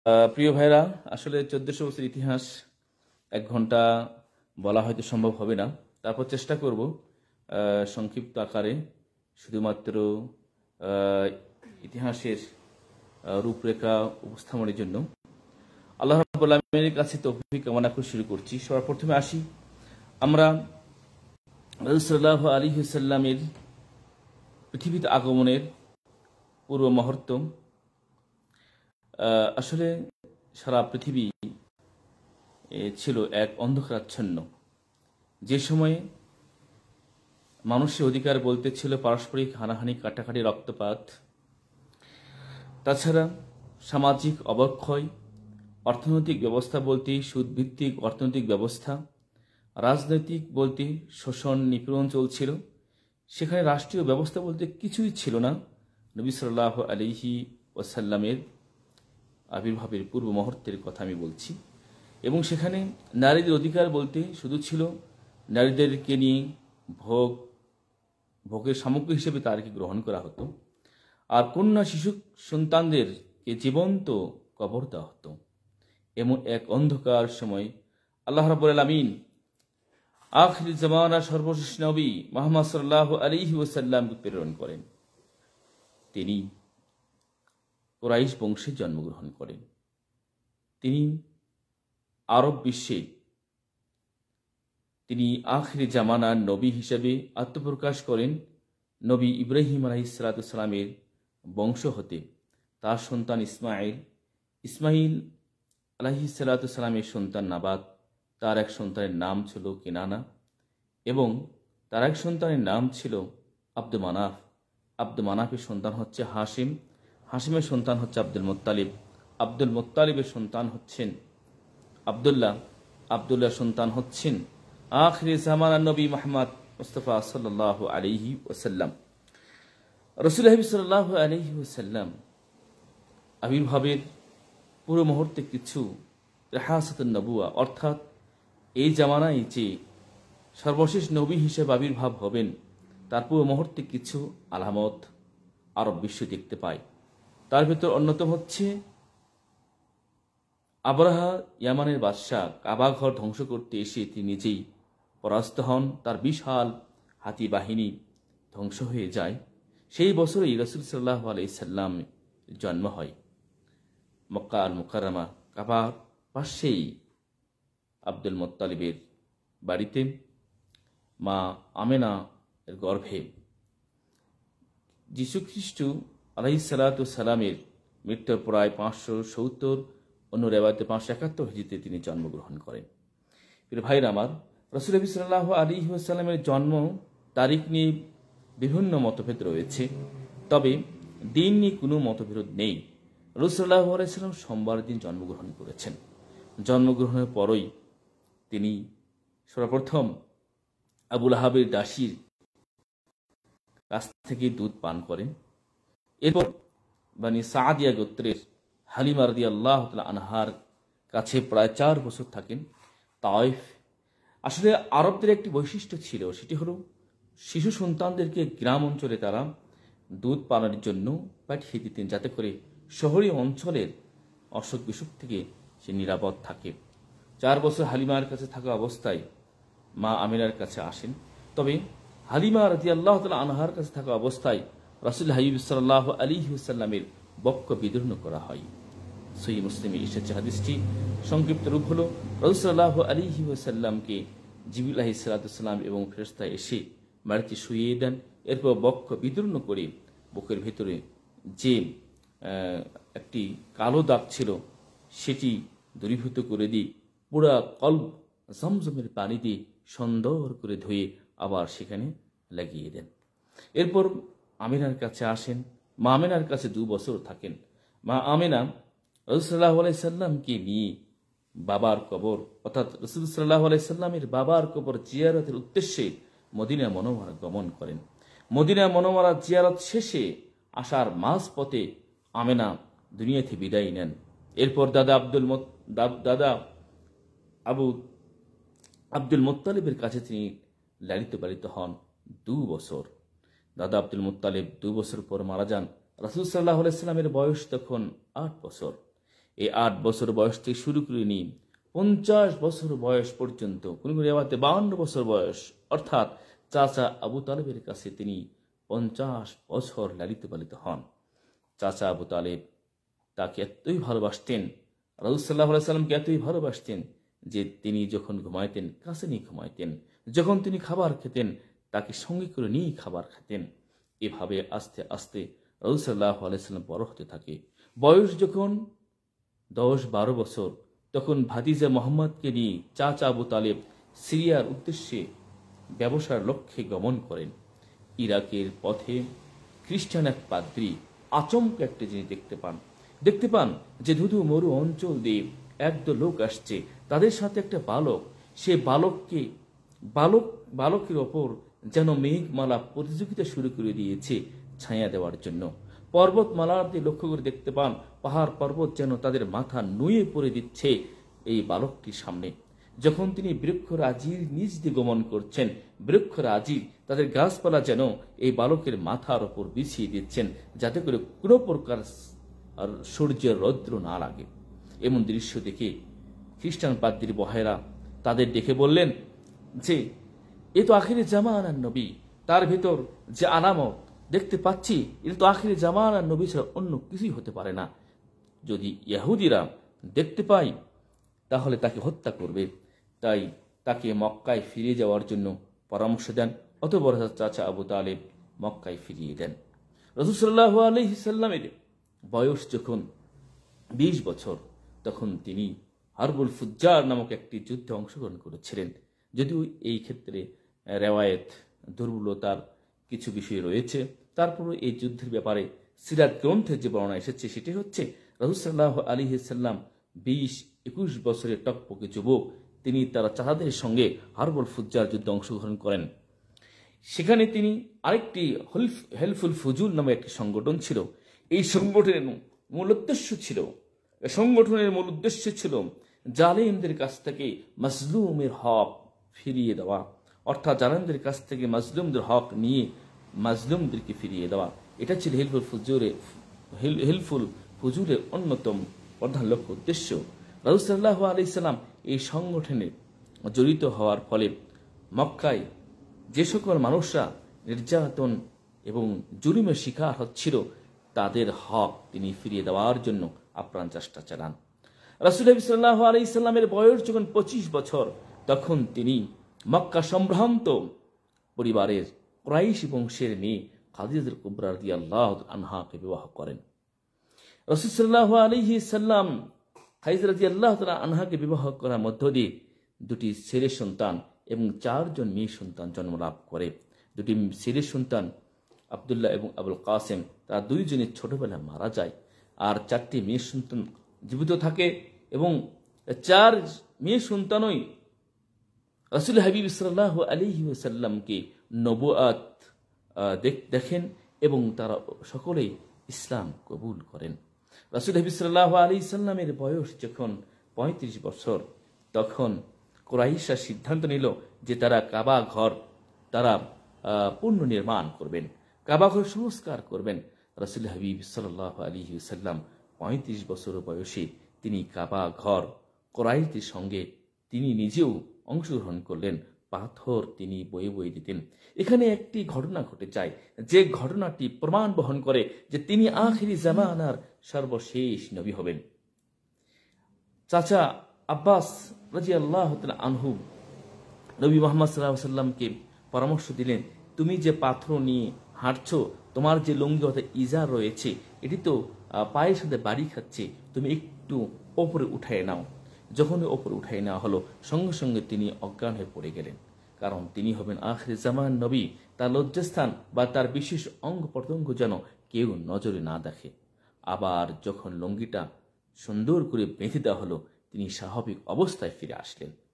প্রিয় ভাইরা, আসলে 1400 বছর ইতিহাস 1 ঘন্টা বলা হয়তো সম্ভব হবে না। তারপর চেষ্টা করব সংক্ষিপ্ত আকারে শুধুমাত্র ইতিহাসের রূপরেখা উপস্থাপনের জন্য আল্লাহ রাব্বুল আলামিনের কাছে তৌফিক কামনা করে শুরু করছি। সবার প্রথমে আসি আমরা রাসূল সাল্লাল্লাহু আলাইহি ওয়াসাল্লামের পৃথিবীতে আগমনের পূর্ব মুহূর্ত। আসলে সারা পৃথিবী ছিল এক অন্ধকারাচ্ছন্ন, যে সময়ে মানুষের অধিকার বলতে ছিল পারস্পরিক হানাহানি, কাটাকাটি, রক্তপাত। তাছাড়া সামাজিক অবক্ষয়, অর্থনৈতিক ব্যবস্থা বলতে সুদভিত্তিক অর্থনৈতিক ব্যবস্থা, রাজনৈতিক বলতে শোষণ নিপীড়ন চলছিল। সেখানে রাষ্ট্রীয় ব্যবস্থা বলতে কিছুই ছিল না। নবী সাল্লাল্লাহু আলাইহি ওয়াসাল্লামের আবির্ভাবের পূর্ব মুহূর্তের কথা আমি বলছি। এবং সেখানে নারীদের অধিকার বলতে শুধু ছিল নারীদেরকে নিয়ে ভোগের সামগ্রী হিসেবে তাদেরকে গ্রহণ করা হতো, আর কন্যা শিশু সন্তানদেরকে জীবন্ত কবর দেওয়া হতো। এমন এক অন্ধকার সময় আল্লাহ রাব্বুল আলামিন আখির জামানা সর্বশেষ নবী মুহাম্মদ সাল্লাল্লাহু আলাইহি ওয়াসাল্লামকে প্রেরণ করেন। তিনি কুরাইশ বংশে জন্মগ্রহণ করেন। তিনি আরব বিশ্বে তিনি আখির জামানার নবী হিসেবে আত্মপ্রকাশ করেন। নবী ইব্রাহিম আলাইহিস সালামের বংশ হতে তার সন্তান ইসমাইল আলাইহিস সালামের সন্তান নাবাত, তার এক সন্তানের নাম ছিল কেনানা, এবং তার এক সন্তানের নাম ছিল আব্দুল মানাফ। আব্দুল মানাফের সন্তান হচ্ছে হাশিম, হাশিমের সন্তান হচ্ছে আব্দুল মুত্তালিব, আব্দুল মুত্তালিবের সন্তান হচ্ছেন আব্দুল্লাহ, আব্দুল্লাহর সন্তান হচ্ছেন আখির জামানার নবী মুহাম্মদ মুস্তাফা সাল্লাল্লাহু আলাইহি ওয়াসাল্লাম। রাসূলুল্লাহ সাল্লাল্লাহু আলাইহি ওয়াসাল্লাম আবির্ভাবের পুরো মুহূর্তে কিছু রাহাসাতুন নবুয়া, অর্থাৎ এই জামানায় যে সর্বশেষ নবী হিসেবে আবির্ভাব হবেন তার পুরো মুহূর্তে কিছু আলামত আরব বিশ্ব দেখতে পায়। তার ভিতর অন্যতম হচ্ছে আবরাহা, ইয়ামানের বাদশাহ, কাবা ঘর ধ্বংস করতে এসে তিনি নিজেই পরাস্ত হন, তার বিশাল হাতি বাহিনী ধ্বংস হয়ে যায়। সেই বছরেই রাসূল সাল্লাল্লাহু আলাইহি সাল্লাম জন্ম হয়। মক্কা আল মুকাররমা কাবার পাশেই আব্দুল মুত্তালিবের বাড়িতে মা আমেনা এর গর্ভে যীশু খ্রিস্ট আলাইহিস সালাতু সালামের মৃত্যুর প্রায় 570, অন্য রেওয়ায়েতে 571 হিজরিতে তিনি জন্মগ্রহণ করেন। প্রিয় ভাইরা আমার, রাসূলুল্লাহ সাল্লাল্লাহু আলাইহি ওয়াসাল্লামের জন্ম তারিখ নিয়ে বিভিন্ন মতভেদ রয়েছে, তবে দিন নিয়ে কোনো মতবিরোধ নেই। রাসূলুল্লাহ সাল্লাল্লাহু আলাইহি ওয়াসাল্লাম সোমবার দিন জন্মগ্রহণ করেছেন। জন্মগ্রহণের পরই তিনি সর্বপ্রথম আবু লাহাবের দাসীর কাছ থেকে দুধ পান করেন। এরপর বানি সাদিয়া গোত্রের হালিমা রাদিয়াল্লাহু তাআলা আনহার কাছে প্রায় 4 বছর থাকেন তায়েফ। আসলে আরবদের একটি বৈশিষ্ট্য ছিল, সেটি হলো শিশু সন্তানদেরকে গ্রাম অঞ্চলে তারা দুধ পানের জন্য পাঠিয়ে দিতেন, যাতে করে শহরী অঞ্চলের অসুখ বিসুখ থেকে সে নিরাপদ থাকে। 4 বছর হালিমার কাছে থাকা অবস্থায় মা আমিনার কাছে আসেন। তবে হালিমা রাদিয়াল্লাহু তাআলা আনহার কাছে থাকা অবস্থায় রাসূল হাবিব সাল্লাল্লাহু আলাইহি ওয়াসাল্লামের বক্ষ বিদীর্ণ করা হয়। সহিহ মুসলিমে এসেছে হাদিসটি। সংক্ষিপ্ত রূপ হলো, রাসূল সাল্লাল্লাহু আলাইহি ওয়াসাল্লামকে জিবরিল আলাইহিস সালাম এবং ফেরেশতা এসে বাড়িতে শুইয়ে দেন। এরপর বক্ষ বিদীর্ণ করে বুকের ভেতরে যে একটি কালো দাগ ছিল সেটি দূরীভূত করে দিয়ে পুরা কলব জমজমের পানি দিয়ে সুন্দর করে ধুয়ে আবার সেখানে লাগিয়ে দেন। এরপর আমিনার কাছে আসেন। মা আমিনার কাছে 2 বছর থাকেন। মা আমিনা রাসূল সাল্লাল্লাহু আলাইহি সাল্লামকে নিয়ে বাবার কবর, অর্থাৎ রাসূল সাল্লাল্লাহু আলাইহি সাল্লামের বাবার কবর জিয়ারতের উদ্দেশ্যে মদিনা মুনাওয়ারা গমন করেন। মদিনা মুনাওয়ারা জিয়ারত শেষে আসার মাঝ পথে আমিনা দুনিয়াতে বিদায় নেন। এরপর দাদা আব্দুল মুত্তালিবের কাছে তিনি লালিত পালিত হন 2 বছর। দাদা আব্দুল মুত্তালিব 2 বছর পর মারা যান। রাসূল সাল্লাল্লাহু আলাইহি সাল্লামের বয়স তখন 8 বছর। এই 8 বছর বয়স থেকে শুরু করে নিয়ে 50 বছর বয়স পর্যন্ত, কোন কোন রেওয়াতে 52 বছর বয়স, অর্থাৎ চাচা আবু তালেবের কাছে তিনি 50 বছর লালিত পালিত হন। চাচা আবু তালেব তাকে এতই ভালোবাসতেন, রাসূল সাল্লাল্লাহু আলাইহি সাল্লামকে এতই ভালোবাসতেন যে তিনি যখন ঘুমাইতেন কাছে নিয়ে ঘুমাইতেন, যখন তিনি খাবার খেতেন তাকে সঙ্গে করে নিয়ে খাবার খেতেন। এভাবে আস্তে আস্তে রাসূল সাল্লাল্লাহু আলাইহি সাল্লাম বড় হতে থাকে। বয়স যখন 10-12 বছর, তখন ভাতিজা মোহাম্মদকে নিয়ে চাচা আবু তালেব সিরিয়ার উদ্দেশ্যে ব্যবসার লক্ষ্যে গমন করেন। ইরাকের পথে খ্রিস্টান এক পাদ্রী আচমকা একটা জিনিস দেখতে পান যে ধুধু মরু অঞ্চল দিয়ে একদল লোক আসছে, তাদের সাথে একটা বালক। সে বালকের ওপর যেন মেঘমালা প্রতিযোগিতা শুরু করে দিয়েছে ছায়া দেওয়ার জন্য। পর্বতমালার দিয়ে লক্ষ্য করে দেখতে পান পাহাড় পর্বত যেন তাদের মাথা নুয়ে পড়ে দিচ্ছে এই বালকটির সামনে। যখন তিনি বৃক্ষরাজির নিচ দিয়ে গমন করছেন, বৃক্ষরাজি তাদের গাছপালা যেন এই বালকের মাথার ওপর বিছিয়ে দিচ্ছেন, যাতে করে কোনো প্রকার সূর্যের রৌদ্র না লাগে। এমন দৃশ্য দেখে খ্রিস্টান পাদ্রী বহেরা তাদের দেখে বললেন যে এ তো আখিরে জামানার নবী, তার ভিতর যে আলামত দেখতে পাচ্ছি এটা তো আখিরে জামানার নবী ছাড়া অন্য কিছুই হতে পারে না। যদি ইহুদিরা দেখতে পায় তাহলে তাকে হত্যা করবে। তাই তাকে মক্কায় ফিরে যাওয়ার জন্য পরামর্শ দেন। অতঃপর চাচা আবু তালেব মক্কায় ফিরিয়ে দেন। রাসূল সাল্লাল্লাহু আলাইহি সাল্লামের বয়স যখন 20 বছর, তখন তিনি হারবুল ফুজ্জার নামক একটি যুদ্ধে অংশগ্রহণ করেছিলেন। যদিও এই ক্ষেত্রে রেওয়ায়েত দুর্বলতার কিছু বিষয় রয়েছে, তারপরও এই যুদ্ধের ব্যাপারে সিরাত গ্রন্থের যে বর্ণনা এসেছে সেটি হচ্ছে রাসূল সাল্লাল্লাহু আলাইহি সাল্লাম 20-21 বছরের টকপকে যুবক, তিনি তার চাচাদের সঙ্গে হারবুল ফুজ্জার যুদ্ধে অংশগ্রহণ করেন। সেখানে তিনি আরেকটি হেলফুল ফুজুল নামে একটি সংগঠন ছিল। এই সংগঠনের মূল উদ্দেশ্য ছিল জালেমদের কাছ থেকে মাজলুমের হক ফিরিয়ে দেওয়া, অর্থাৎ জালেমদের কাছ থেকে মাজলুমদের হক নিয়ে মাজলুমদেরকে ফিরিয়ে দেওয়া। এটা ছিল হেলফুল ফুজুলের অন্যতম প্রধান লক্ষ্য উদ্দেশ্য। রাসূল সাল্লাল্লাহু আলাইহি সাল্লাম এই সংগঠনে জড়িত হওয়ার ফলে মক্কায় যে সকল মানুষরা নির্যাতন এবং জুলুমের শিকার হচ্ছিল তাদের হক তিনি ফিরিয়ে দেওয়ার জন্য আপ্রাণ চেষ্টা চালান। রাসূল সাল্লাল্লাহু আলাইহি সাল্লামের বয়স যখন 25 বছর, তখন তিনি মক্কা সম্ভ্রান্ত পরিবারের কুরাইশ বংশের মেয়ে খাদিজা কুবরা রাদিয়াল্লাহু আনহাকে বিবাহ করেন। রাসূল সাল্লাল্লাহু আলাইহি সাল্লাম খাদিজা রাদিয়াল্লাহু আনহাকে বিবাহ করার মধ্য দিয়ে 2টি ছেলে সন্তান এবং 4 জন মেয়ে সন্তান জন্মলাভ করে। 2টি ছেলে সন্তান আব্দুল্লাহ এবং আবুল কাসেম, তারা 2 জনের ছোটবেলায় মারা যায়, আর 4টি মেয়ে সন্তান জীবিত থাকে এবং 4 মেয়ে সন্তানই রাসূল হাবিব সাল্লাল্লাহু আলাইহি ওয়াসাল্লামকে নবুয়ত দেখেন এবং তারা সকলেই ইসলাম কবুল করেন। রাসূল হাবিব সাল্লাল্লাহু আলাইহি সাল্লামের বয়স যখন 35 বছর, তখন কুরাইশরা সিদ্ধান্ত নিল যে তারা কাবা ঘর পুনর্নির্মাণ করবেন, কাবা ঘর সংস্কার করবেন। রাসূল হাবিব সাল্লাল্লাহু আলাইহি ওয়াসাল্লাম 35 বছর বয়সে তিনি কাবা ঘর কুরাইশদের সঙ্গে তিনি নিজেও অংশগ্রহণ করলেন। পাথর তিনি বয়ে বয়ে দিতেন। এখানে একটি ঘটনা ঘটে যায়, যে ঘটনাটি প্রমাণ বহন করে যে তিনি আখিরি জামানার সর্বশেষ নবী হবেন। চাচা আব্বাস রাদিয়াল্লাহু তাআলা আনহু নবী মুহাম্মদ সাল্লাল্লাহু আলাইহি ওয়াসাল্লামকে পরামর্শ দিলেন, তুমি যে পাথর নিয়ে হাঁটছো, তোমার যে লুঙ্গি অর্থাৎ ইজার রয়েছে, এটি তো পায়ের সাথে বাড়ি খাচ্ছে, তুমি একটু ওপরে উঠায় নাও। যখন ওপরে উঠাই নেওয়া হলো, সঙ্গে সঙ্গে তিনি অজ্ঞান হয়ে পড়ে গেলেন, কারণ তিনি হবেন আখির জামান নবী। তার লজ্জাস্থান বা তার বিশেষ অঙ্গ প্রত্যঙ্গ যেন কেউ নজরে না দেখে। আবার যখন লুঙ্গিটা সুন্দর করে বেঁধে দেওয়া হলো, তিনি স্বাভাবিক অবস্থায় ফিরে আসলেন।